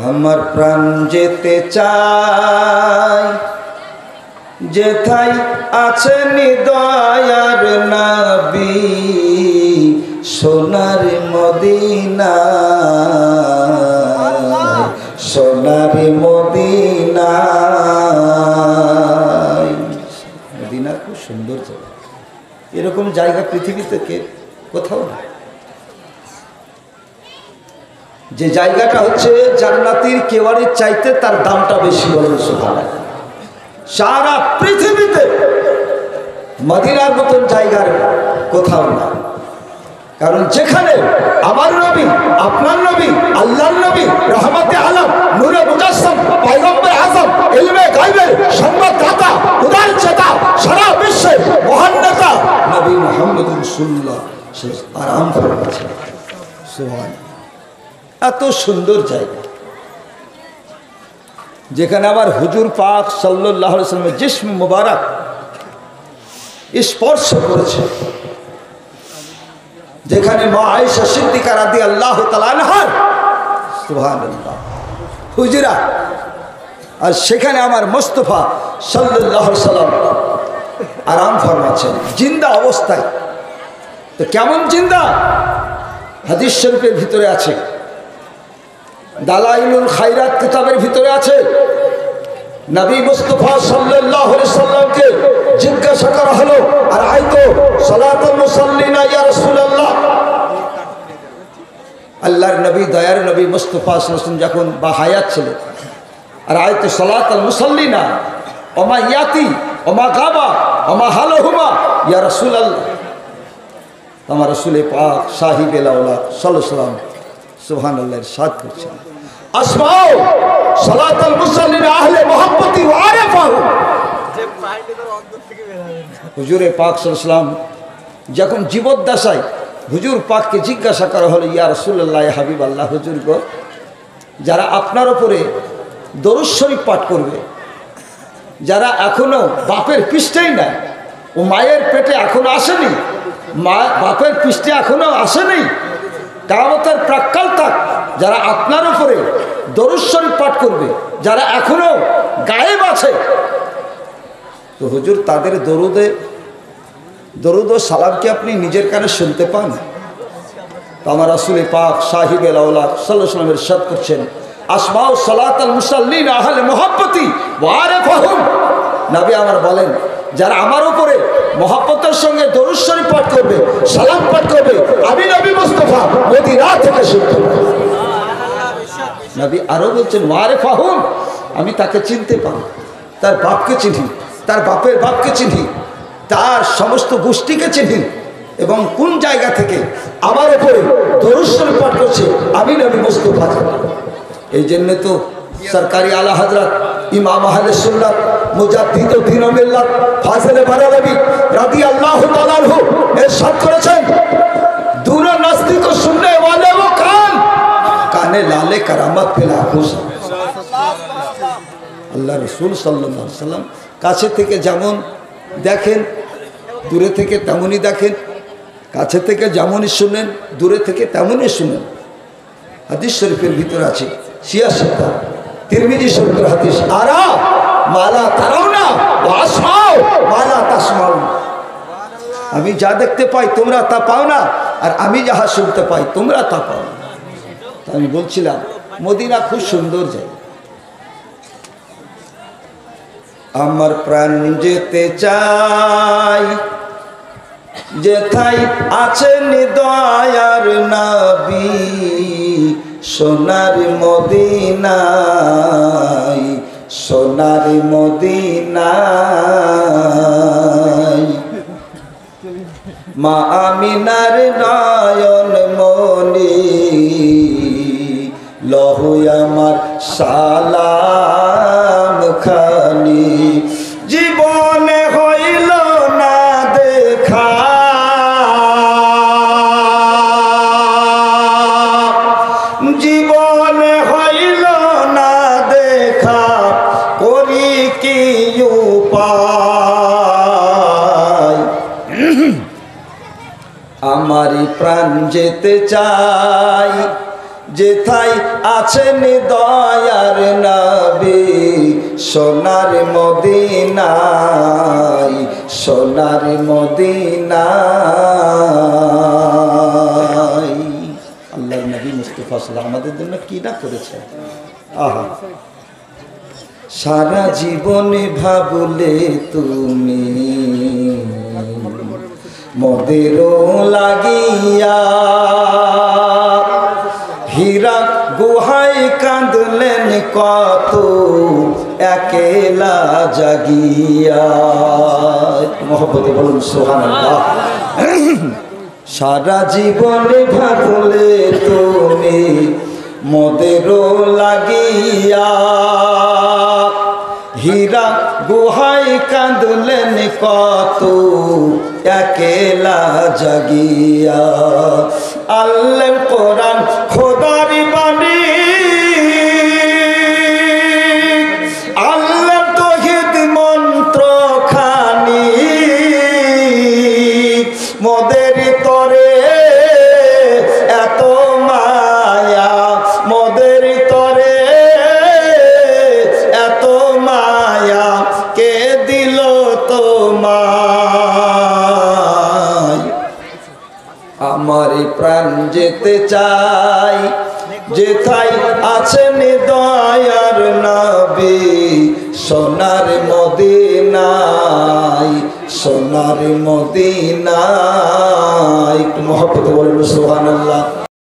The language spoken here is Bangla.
আমার প্রাণ যেতে চাই যেথায় আছেন দয়ার নবী সোনার মদিনা সোনার মদিনা। মদিনা খুব সুন্দর জায়গা, এরকম জায়গা পৃথিবীতে কোথাও না। যে জায়গাটা হচ্ছে জান্নাতের কেওয়ারির চাইতে তার দামটা বেশি, বলেন সুবহানাল্লাহ। সারা পৃথিবীতে মদিনার মতন জায়গার কোথাও না। কারণ যেখানে আমার নবী, আপনার নবী, আল্লাহর নবী, রহমতে আলম, নূরে মুজাসসাম, পয়গম্বর আযম, ইলমে গায়বের সংবাদদাতা, উদার চেতা, সারা বিশ্বের মহান নেতা নবী মুহাম্মদ রাসূলুল্লাহ আরাম ফরমাচ্ছেন। সুবহানাল্লাহ। এত সুন্দর জায়গা যেখানে আবার হুজুর পাক সাল্লাল্লাহু আলাইহি ওয়াসাল্লামের জিসম মুবারক স্পর্শ করেছে, যেখানে মা আয়েশা সিদ্দিকা রাদিয়াল্লাহু তাআলা আনহা সুবহানাল্লাহ হুজরা, আর সেখানে আমার মুস্তাফা সাল্লাল্লাহু আলাইহি ওয়াসাল্লাম আরাম ফরমাচ্ছেন জিন্দা অবস্থায়। তো কেমন জিন্দা? হাদিস শরীফের ভিতরে আছে, দালাইলুল খায়রাত কিতাবের ভিতরে আছে। নবী মুস্তাফা সাল্লাল্লাহু আলাইহি সাল্লামকে জিজ্ঞাসা করা হলো, আর আইতো সালাতুল মুসাল্লিনা ইয়া রাসূলুল্লাহ। আল্লাহর নবী, দয়ার নবী মুস্তাফা সাল্লাল্লাহু আলাইহি সাল্লাম যখন বা হায়াত ছিলেন, আর আইতো সালাতুল মুসাল্লিনা ওমা ইয়াতি ওমা গাবা ওমা হালহুমা ইয়া রাসূলুল্লাহ। আমার রাসূল পাক সাহিবে আওলাদ সাল্লাল্লাহু আলাইহি সাল্লাম সুবহানাল্লাহ ইরশাদ করছেন, আসমাউ সালাতুল মুসাল্লিন আহলে মুহাব্বতি ওয়া আরাফাহু। যে পাইলে তো অন্তর থেকে বের হবে। হুজুরে পাক সাল্লাল্লাহু আলাইহি সাল্লাম যখন জীবদ্দশায় হুজুর পাককে জিজ্ঞাসা করা হলো, ইয়া রাসূলুল্লাহ, ইয়া হাবিবাল্লাহ, হুজুর গো, যারা আপনার উপরে দরুদ শরীফ পাঠ করবে, যারা এখনো বাপের পৃষ্ঠেই নাই, ও মায়ের পেটে এখনো আসেনি, মা বাপের পৃষ্ঠে এখনো আসেনি, কিয়ামতের প্রাক্কাল তাক যারা আপনার উপরে দরুদ শরীফ পাঠ করবে, যারা এখনো গায়েব আছে, তো হুজুর তাদের দরুদ ও সালাম কি আপনি নিজের কানে শুনতে পান? তো আমার রাসূল পাক সাহিবে আওলাদ সাল্লাল্লাহু আলাইহি ওয়াসাল্লাম ইরশাদ করছেন, আসমাউ সালাতুল মুসাল্লিন আহলে মুহাব্বতি ওয়া আরাফাহুম। নবী আমার বলেন, যারা আমার উপরে মহব্বতের সঙ্গে দরুদ শরীফ পাঠ করবে, সালাম পাঠ করবে, আমি নবী মুস্তাফা মদিনা থেকে শুনতে পাই। নবী আরো বলছেন, ওয়ারেফাহুম, আমি তাকে চিনতে পারি, তার বাপকে চিনি, তার বাপের বাপকে চিনি, তার সমস্ত গোষ্ঠীকে চিনি, এবং কোন জায়গা থেকে আমার উপরে দরুদ শরীফ পাঠ করছে আমি নবী মুস্তাফা। এই জন্য তো সরকারি আলা হযরত ইমাম আহলে সুন্নাত মুজাদ্দিদ দ্বীন ও মিল্লাত ফাজিলে বারালভী রাদিয়াল্লাহু তাআলা আনহু ইরশাদ করেছেন, দূর নাস্তিক কো সুননে ওয়ালে वो কানে লালে কারামত ফিল আখুস। আল্লাহ রাসূল সাল্লাল্লাহু আলাইহি সাল্লাম কাছে থেকে যেমন দেখেন, দূরে থেকে তেমনই দেখেন, কাছে থেকে যেমনই শুনেন, দূরে থেকে তেমনই শুনেন। হাদিস শরীফের ভিতরে আছে, সিয়াসিতা তিরমিজি শরীফের হাদিস, আরা মালা তারাউনা ওয়া আসমাউ মালা তাসমাউ। আমি যা দেখতে পাই তোমরা তা পাও না, আর আমি যাহা শুনতে পাই তোমরা তা পাও না। আমি বলছিলাম মদিনা খুব সুন্দর জায়গা। আমার প্রাণ যেতে চাই যেথায় আছেন দয়ার নবী সোনার মদিনায় সোনার মদিনায়। মা আমিনার নয়ন মনি লহু আমার সালাম খানি, জীবনে হইল না দেখা জীবনে হইল না দেখা, করি কি উপায়। আমারই প্রাণ যেতে চাই যেথায় আছেন দয়ার নবী সোনার মদিনায় সোনার মদিনায়। আল্লাহর নবী মুস্তাফা সাল্লাল্লাহু আমাদের জন্য কি না করেছে। আহা, সারা জীবনে ভাবলে তুমি মোদের লাগিয়া, হীরা গুহায় কাঁদলেন কত একেলা জাগিয়া। মহব্বতে বলুন সুবহানাল্লাহ। সারা জীবনে ভাবলে তুমি মোদের লাগিয়া, হীরা গুহায় কাঁদলেন কত একেলা জাগিয়া। আল্লাহর কোরআন খোদার বাণী, আল্লাহর তাওহীদ মন্ত্র খানি, মোদের তরে এত মায়া, মোদের তরে এত মায়া, কে দিল তোমায়। আমার প্রাণ যেতে চাই যেথায় আছেন দয়ার নবী সোনার মদিনায় সোনার মদিনায়। একটু মহব্বতে বলুন সুবহানাল্লাহ।